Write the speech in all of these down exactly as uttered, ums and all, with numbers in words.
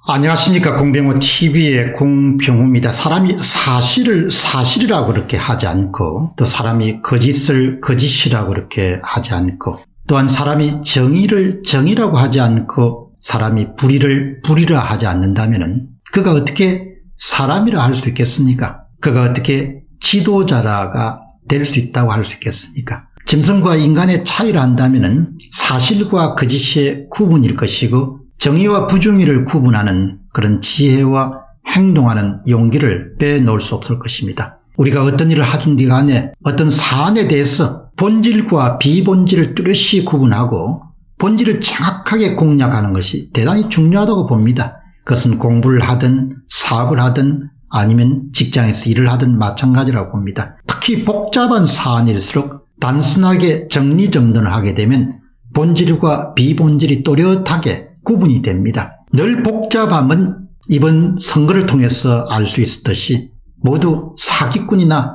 안녕하십니까. 공병호티비의 공병호입니다. 사람이 사실을 사실이라고 그렇게 하지 않고, 또 사람이 거짓을 거짓이라고 그렇게 하지 않고, 또한 사람이 정의를 정의라고 하지 않고 사람이 불의를 불의라 하지 않는다면 그가 어떻게 사람이라 할 수 있겠습니까? 그가 어떻게 지도자라가 될 수 있다고 할 수 있겠습니까? 짐승과 인간의 차이를 한다면 사실과 거짓의 구분일 것이고, 정의와 부정의를 구분하는 그런 지혜와 행동하는 용기를 빼놓을 수 없을 것입니다. 우리가 어떤 일을 하든 간에 어떤 사안에 대해서 본질과 비본질을 뚜렷이 구분하고 본질을 정확하게 공략하는 것이 대단히 중요하다고 봅니다. 그것은 공부를 하든 사업을 하든 아니면 직장에서 일을 하든 마찬가지라고 봅니다. 특히 복잡한 사안일수록 단순하게 정리정돈을 하게 되면 본질과 비본질이 또렷하게 구분이 됩니다. 늘 복잡함은 이번 선거를 통해서 알 수 있었듯이 모두 사기꾼이나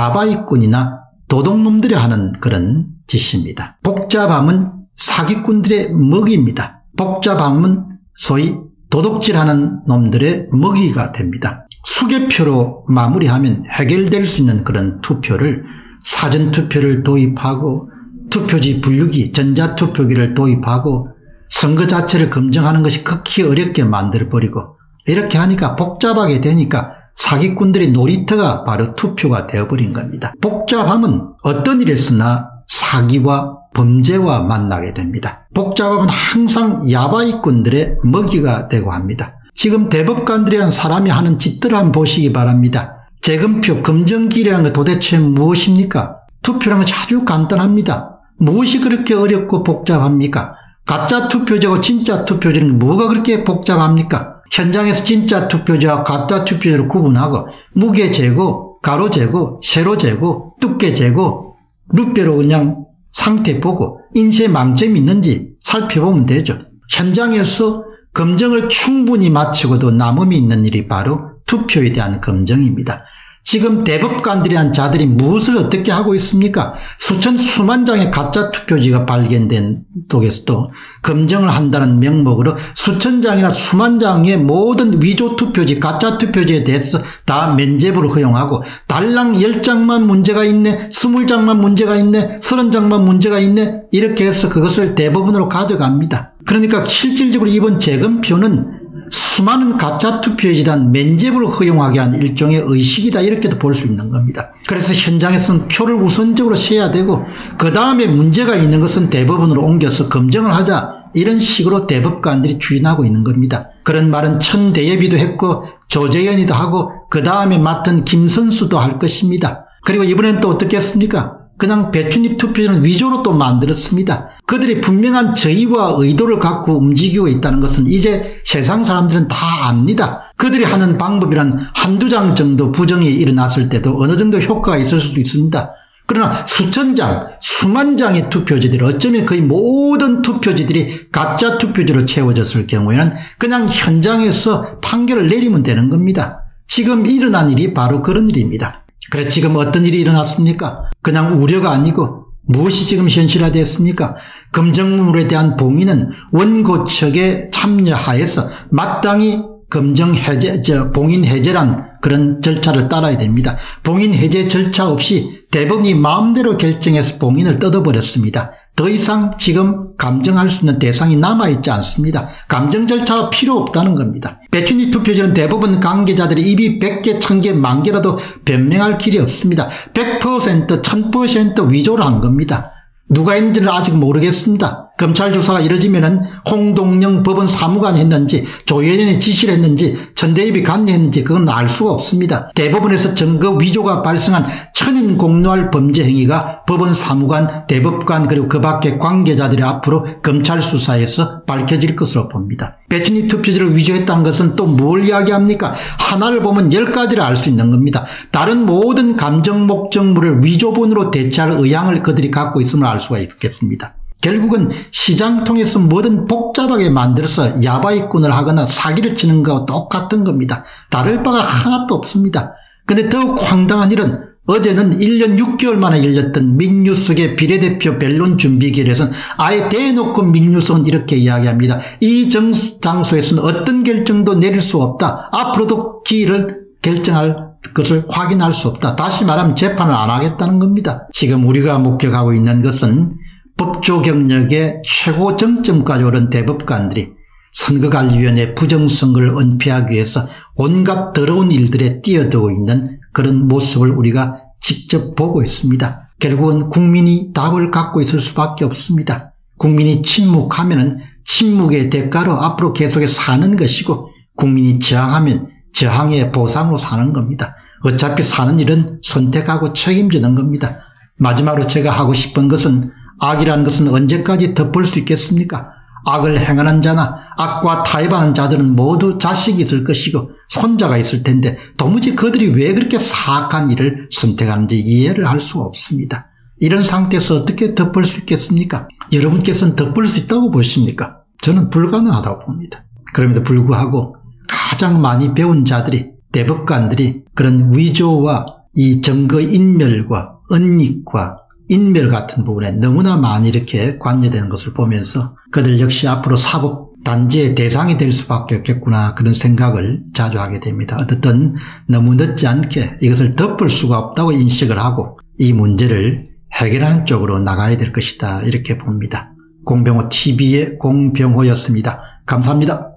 야바이꾼이나 도둑놈들이 하는 그런 짓입니다. 복잡함은 사기꾼들의 먹이입니다. 복잡함은 소위 도둑질하는 놈들의 먹이가 됩니다. 수개표로 마무리하면 해결될 수 있는 그런 투표를 사전투표를 도입하고 투표지 분류기 전자투표기를 도입하고 선거 자체를 검증하는 것이 극히 어렵게 만들어버리고, 이렇게 하니까 복잡하게 되니까 사기꾼들의 놀이터가 바로 투표가 되어버린 겁니다. 복잡함은 어떤 일에서나 사기와 범죄와 만나게 됩니다. 복잡함은 항상 야바이꾼들의 먹이가 되고 합니다. 지금 대법관들이란 사람이 하는 짓들을 한번 보시기 바랍니다. 재검표, 검정기라는 게 도대체 무엇입니까? 투표라는 것이 아주 간단합니다. 무엇이 그렇게 어렵고 복잡합니까? 가짜 투표제하고 진짜 투표제는 뭐가 그렇게 복잡합니까? 현장에서 진짜 투표제와 가짜 투표제를 구분하고 무게 재고, 가로 재고, 세로 재고, 두께 재고, 루페로 그냥 상태 보고 인쇄 망점이 있는지 살펴보면 되죠. 현장에서 검증을 충분히 마치고도 남음이 있는 일이 바로 투표에 대한 검증입니다. 지금 대법관들이란 자들이 무엇을 어떻게 하고 있습니까? 수천 수만 장의 가짜 투표지가 발견된 쪽에서도 검증을 한다는 명목으로 수천 장이나 수만 장의 모든 위조 투표지, 가짜 투표지에 대해서 다 면죄부를 허용하고 달랑 열 장만 문제가 있네, 스물 장만 문제가 있네, 서른 장만 문제가 있네, 이렇게 해서 그것을 대법원으로 가져갑니다. 그러니까 실질적으로 이번 재검표는 수많은 가짜 투표에 대한 면죄부를 허용하게 한 일종의 의식이다, 이렇게도 볼 수 있는 겁니다. 그래서 현장에서는 표를 우선적으로 세야 되고 그 다음에 문제가 있는 것은 대법원으로 옮겨서 검증을 하자, 이런 식으로 대법관들이 추진하고 있는 겁니다. 그런 말은 천대엽이도 했고 조재현이도 하고 그 다음에 맡은 김선수도 할 것입니다. 그리고 이번엔 또 어떻게 했습니까? 그냥 배춧잎 투표지는 위조로 또 만들었습니다. 그들이 분명한 저의와 의도를 갖고 움직이고 있다는 것은 이제 세상 사람들은 다 압니다. 그들이 하는 방법이란 한두 장 정도 부정이 일어났을 때도 어느 정도 효과가 있을 수도 있습니다. 그러나 수천 장, 수만 장의 투표지들이, 어쩌면 거의 모든 투표지들이 가짜 투표지로 채워졌을 경우에는 그냥 현장에서 판결을 내리면 되는 겁니다. 지금 일어난 일이 바로 그런 일입니다. 그래서 지금 어떤 일이 일어났습니까? 그냥 우려가 아니고 무엇이 지금 현실화됐습니까? 검증물에 대한 봉인은 원고 측의 참여하에서 마땅히 검증 해제, 저 봉인 해제란 그런 절차를 따라야 됩니다. 봉인 해제 절차 없이 대법원이 마음대로 결정해서 봉인을 뜯어버렸습니다. 더 이상 지금 감정할 수 있는 대상이 남아있지 않습니다. 감정 절차가 필요 없다는 겁니다. 배춧잎 투표지는 대법원 관계자들이 입이 백 개, 천 개, 만 개라도 변명할 길이 없습니다. 백 퍼센트, 천 퍼센트 위조를 한 겁니다. 누가 했는지는 아직 모르겠습니다. 검찰 조사가 이뤄지면은 홍동영 법원 사무관이 했는지, 조혜련이 지시를 했는지, 천대엽이 관여했는지 그건 알 수가 없습니다. 대법원에서 증거 위조가 발생한 천인 공노할 범죄 행위가 법원 사무관, 대법관 그리고 그 밖의 관계자들이 앞으로 검찰 수사에서 밝혀질 것으로 봅니다. 배춧잎 투표지를 위조했다는 것은 또 뭘 이야기합니까? 하나를 보면 열 가지를 알 수 있는 겁니다. 다른 모든 감정 목적물을 위조본으로 대체할 의향을 그들이 갖고 있음을 알 수가 있겠습니다. 결국은 시장 통해서 뭐든 복잡하게 만들어서 야바이꾼을 하거나 사기를 치는 것과 똑같은 겁니다. 다를 바가 하나도 없습니다. 그런데 더욱 황당한 일은 어제는 일 년 육 개월 만에 열렸던 민주석의 비례대표 변론 준비기일에서는 아예 대놓고 민주석은 이렇게 이야기합니다. 이 장소에서는 어떤 결정도 내릴 수 없다. 앞으로도 기일을 결정할 것을 확인할 수 없다. 다시 말하면 재판을 안 하겠다는 겁니다. 지금 우리가 목격하고 있는 것은 법조 경력의 최고 정점까지 오른 대법관들이 선거관리위원회 부정선거를 은폐하기 위해서 온갖 더러운 일들에 뛰어들고 있는 그런 모습을 우리가 직접 보고 있습니다. 결국은 국민이 답을 갖고 있을 수밖에 없습니다. 국민이 침묵하면 침묵의 대가로 앞으로 계속해서 사는 것이고, 국민이 저항하면 저항의 보상으로 사는 겁니다. 어차피 사는 일은 선택하고 책임지는 겁니다. 마지막으로 제가 하고 싶은 것은, 악이라는 것은 언제까지 덮을 수 있겠습니까? 악을 행하는 자나 악과 타협하는 자들은 모두 자식이 있을 것이고 손자가 있을 텐데 도무지 그들이 왜 그렇게 사악한 일을 선택하는지 이해를 할 수가 없습니다. 이런 상태에서 어떻게 덮을 수 있겠습니까? 여러분께서는 덮을 수 있다고 보십니까? 저는 불가능하다고 봅니다. 그럼에도 불구하고 가장 많이 배운 자들이, 대법관들이 그런 위조와 이 증거 인멸과 은닉과 인멸 같은 부분에 너무나 많이 이렇게 관여되는 것을 보면서 그들 역시 앞으로 사법 단죄의 대상이 될 수밖에 없겠구나, 그런 생각을 자주 하게 됩니다. 어쨌든 너무 늦지 않게 이것을 덮을 수가 없다고 인식을 하고 이 문제를 해결하는 쪽으로 나가야 될 것이다, 이렇게 봅니다. 공병호 티비의 공병호였습니다. 감사합니다.